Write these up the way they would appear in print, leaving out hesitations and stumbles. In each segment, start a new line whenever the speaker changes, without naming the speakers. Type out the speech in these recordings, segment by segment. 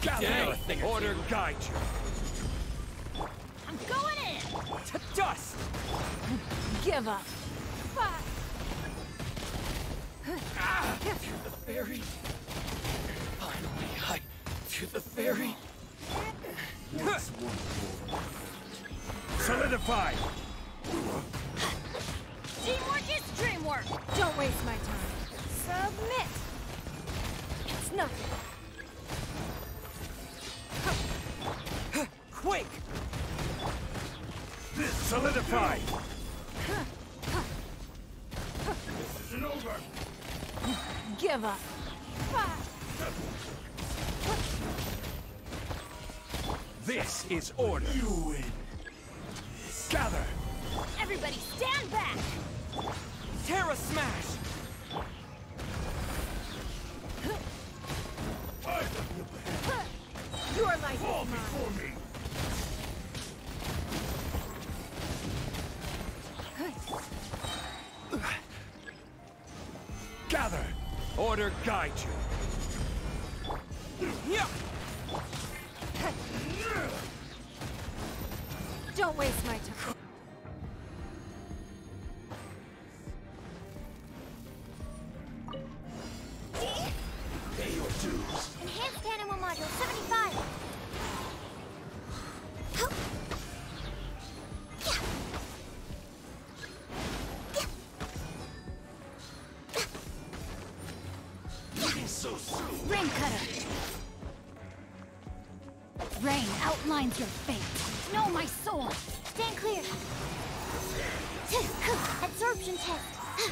Gather, order guide you.
I'm going in!
To dust!
Give up!
Through the ferry. Finally, through the ferry. Solidify!
Teamwork is dreamwork! Don't waste my time. Submit! It's nothing.
Quake! Solidify! This isn't over!
Give up!
This is order! You win! Gather!
Everybody stand back!
Terra Smash!
Your life
Fall
is mine!
before me! Gather! Order guide you!
Don't waste my time.
Pay your dues!
Enhanced animal module 75.
So soon!
Rain cutter. Rain outlines your fate. Know my soul. Stand clear. Absorption test.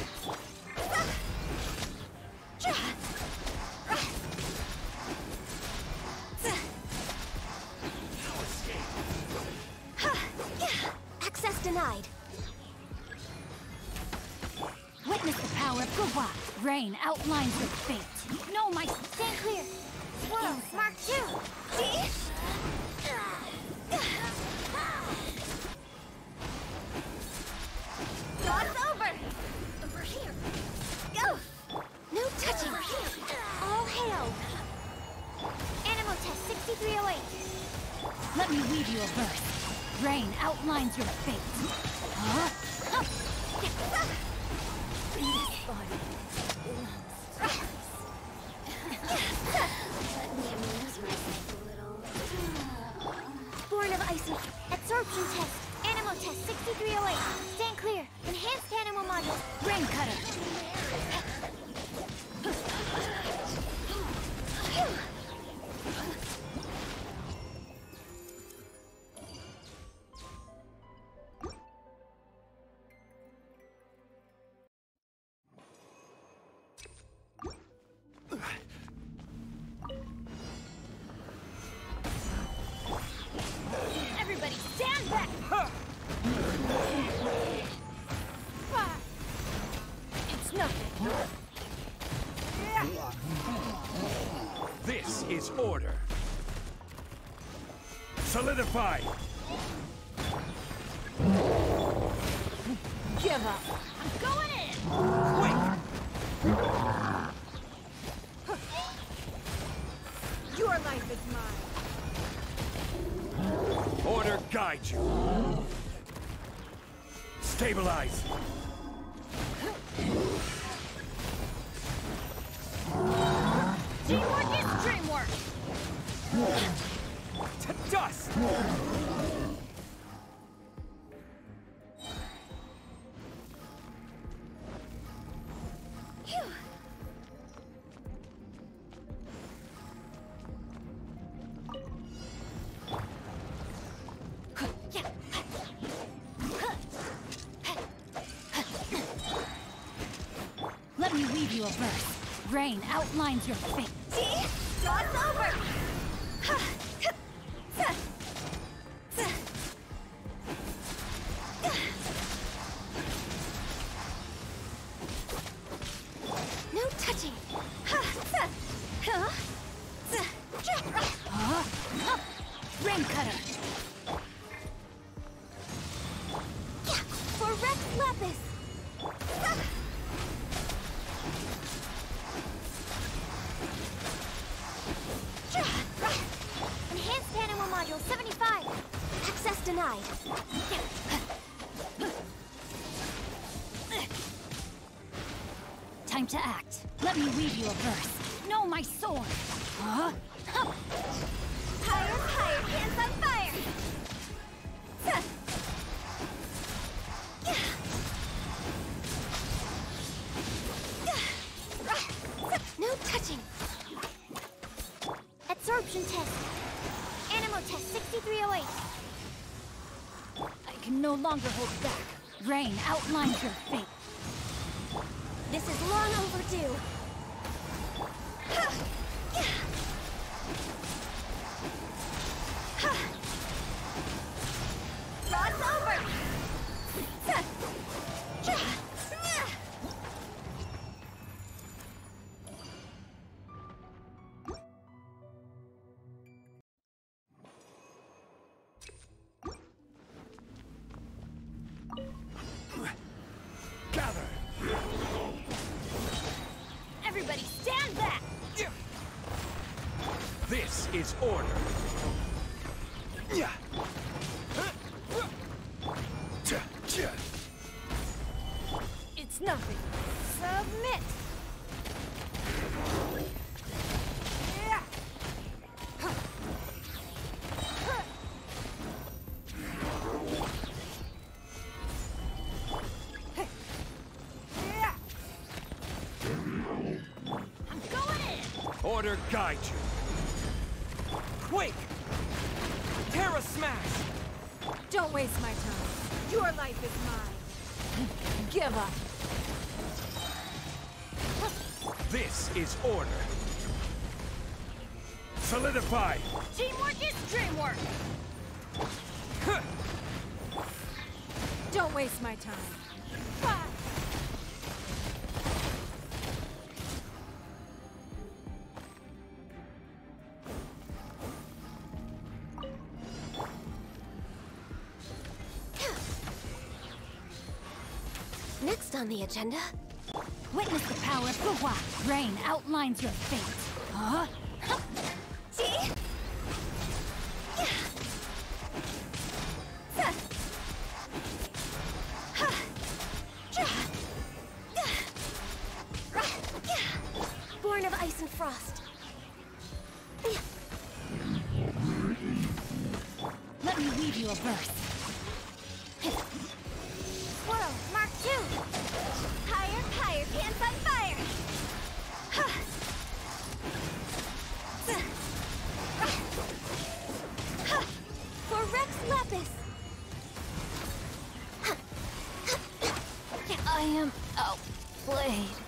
Access denied. Witness the power of Gawa. Rain outlines your fate. No, my stand clear. Whoa, Mark 2. Dog's over. Over here. Go. No touching. Over here. All hail. Animal test 6308. Let me weave you a verse. Rain outlines your fate. Huh? This body. Born of ice. Absorption test. Animal test 6308. Stand clear. Enhanced animal module. Rain cutter. Everybody stand back! It's nothing.
This is order! Solidify!
Give up. I'm going in! Your life is mine.
Order guide you! Stabilize!
Teamwork is dreamwork!
To dust!
Let me weave you a verse. Rain outlines your fate. See? Dog's over! No touching! Rain cutter! For Rex Lapis!
time to act. Let me read you a verse. Know my sword. Huh?
Higher, higher, hands on fire! No touching. Absorption test. Animal test 6308.
I can no longer hold back. Rain outlines your fate.
This is long overdue. Rod's over!
Gather!
Everybody stand back!
This is order. Yeah.
It's nothing. Submit! I'm going in!
Order guide you. Quake! Terra Smash!
Don't waste my time. Your life is mine. Give up.
This is order. Solidify!
Teamwork is dreamwork! Don't waste my time.
Next on the agenda.
Witness the power of Gua. Rain outlines your fate. Huh?
See? Born of ice and frost.
Let me read you a verse.
Squirrel, Mark II. Higher, higher, pants on fire. For Rex Lapis.
I am outplayed.